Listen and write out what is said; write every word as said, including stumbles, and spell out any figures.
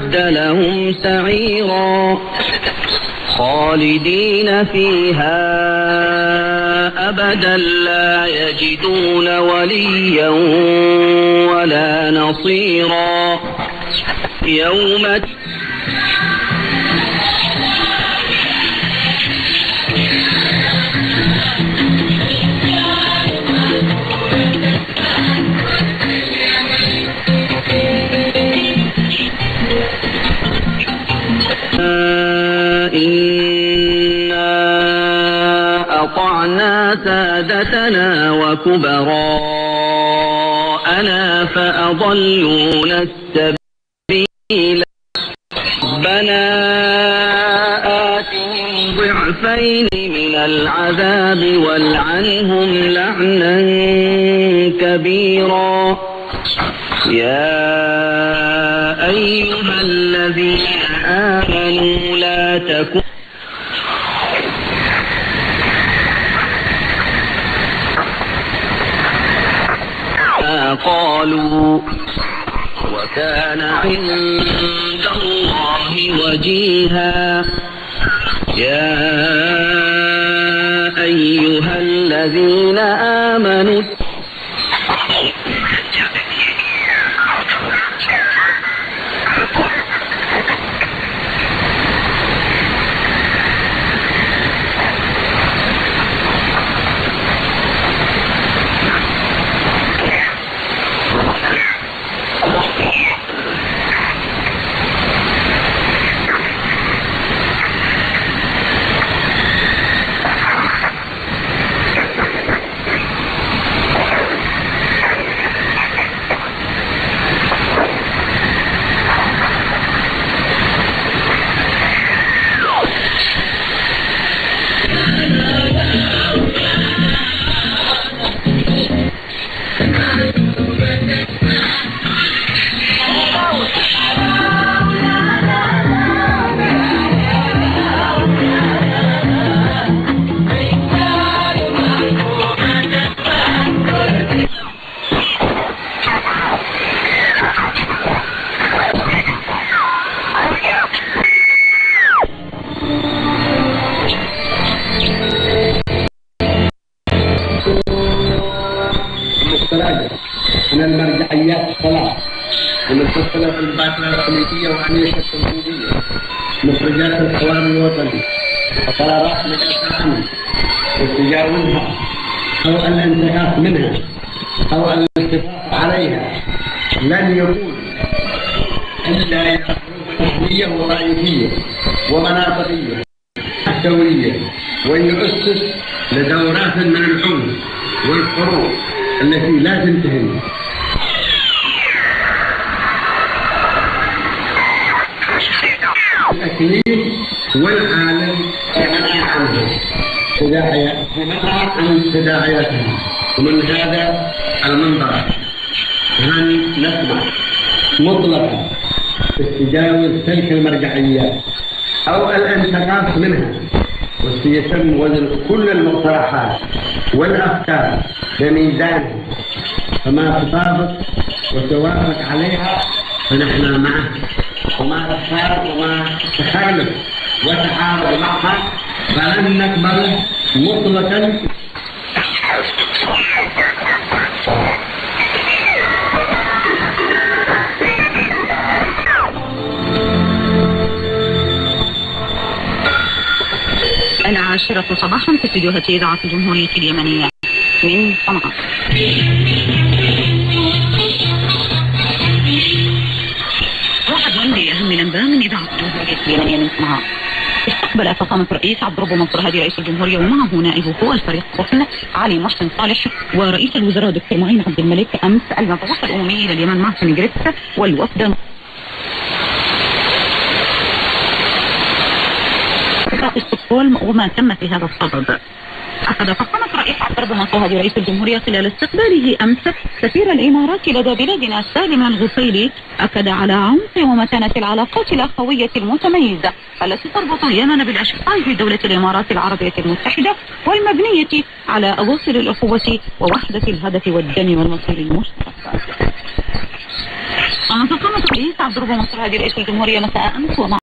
وأعد لهم سعيرا خالدين فيها أبدا لا يجدون وليا ولا نصيرا يوم أطعنا سادتنا وكبراءنا فأضلونا السبيل ربنا آتهم ضعفين من العذاب والعنهم لعنا كبيرا يا أيها الذين آمنوا لا تكونوا قالوا وكان عند الله وجيها يا أيها الذين آمنوا من المرجعيات الثلاث ومن الباطلة الكوميدية وعملية التنفيذية مخرجات الحوار الوطني وقرارات مجلس الأمن وتجاوزها أو الانتهاء منها أو الاتفاق عليها لن يكون إلا تحلية ورئيسية ومناطقية دورية ويؤسس لدورات من العنف والحروب التي لا تنتهي. التكليف والعالم يمنع عنه تداعيات يمنع عن تداعياتها، ومن هذا المنظر لن نسمح مطلقا بتجاوز تلك المرجعيات أو الانتقاص منها، وسيتم وزن كل المقترحات والأفكار بميزانها، فما تطابق وتوافق عليها فنحن معه، وما تخالف وما تخالف وتعارض معها فلن نقبل مطلقا. العاشرة صباحا في استديوهات إذاعة الجمهورية اليمنية من صنعاء. واحد من أهم الأنباء من إذاعة الجمهورية اليمنية من صنعاء. استقبل فخامة الرئيس عبد الرب منصور هادي رئيس الجمهورية ومعه نائبه الفريق الركن علي محسن صالح ورئيس الوزراء دكتور معين عبد الملك أمس المبعوث الأممي إلى اليمن مارتن جريفيث والوفد ستوكهولم وما تم في هذا الصدد. أخذ فخامة الرئيس عبد الرب منصور هادي رئيس الجمهورية خلال استقباله أمس سفير الإمارات لدى بلادنا سالم الغفيلي، أكد على عمق ومتانة العلاقات الأخوية المتميزة التي تربط اليمن بالأشقاء في دولة الإمارات العربية المتحدة والمبنية على أواصر الأخوة ووحدة الهدف والدم والمصير المشترك. طبعا فخامة الرئيس عبد الرب منصور هادي رئيس الجمهورية مساء أمس ومع